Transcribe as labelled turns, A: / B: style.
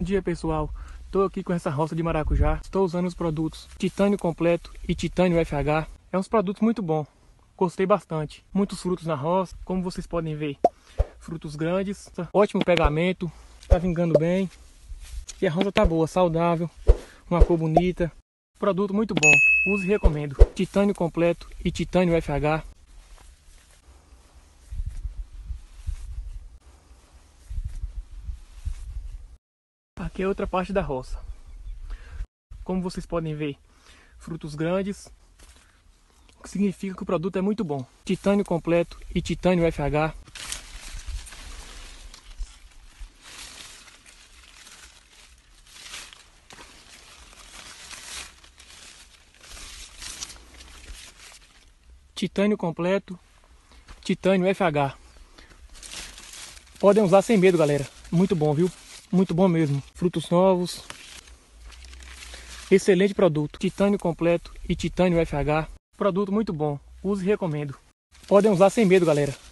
A: Bom dia, pessoal, estou aqui com essa roça de maracujá. Estou usando os produtos Titânio Completo e Titânio FH. É uns produtos muito bons, gostei bastante. Muitos frutos na roça, como vocês podem ver, frutos grandes, ótimo pegamento, está vingando bem. E a roça tá boa, saudável, uma cor bonita. Produto muito bom, use e recomendo. Titânio Completo e Titânio FH. Aqui é outra parte da roça. Como vocês podem ver, frutos grandes, o que significa que o produto é muito bom. Titânio Completo e Titânio FH. Titânio Completo, Titânio FH. Podem usar sem medo, galera. Muito bom, viu? Muito bom mesmo. Frutos novos. Excelente produto. Titânio Completo e Titânio FH. Produto muito bom. Use e recomendo. Podem usar sem medo, galera.